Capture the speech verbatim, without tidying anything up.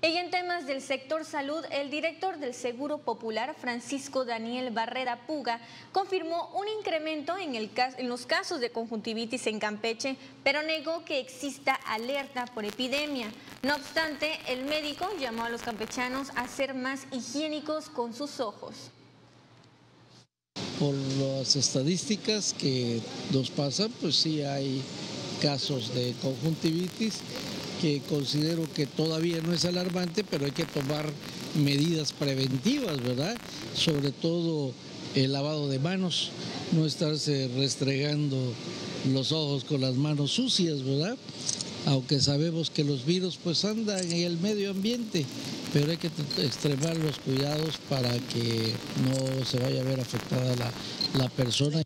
Y en temas del sector salud, el director del Seguro Popular, Francisco Daniel Barrera Puga, confirmó un incremento en, el, en los casos de conjuntivitis en Campeche, pero negó que exista alerta por epidemia. No obstante, el médico llamó a los campechanos a ser más higiénicos con sus ojos. Por las estadísticas que nos pasan, pues sí hay casos de conjuntivitis, que considero que todavía no es alarmante, pero hay que tomar medidas preventivas, ¿verdad? Sobre todo el lavado de manos, no estarse restregando los ojos con las manos sucias, ¿verdad? Aunque sabemos que los virus pues andan en el medio ambiente, pero hay que extremar los cuidados para que no se vaya a ver afectada la, la persona.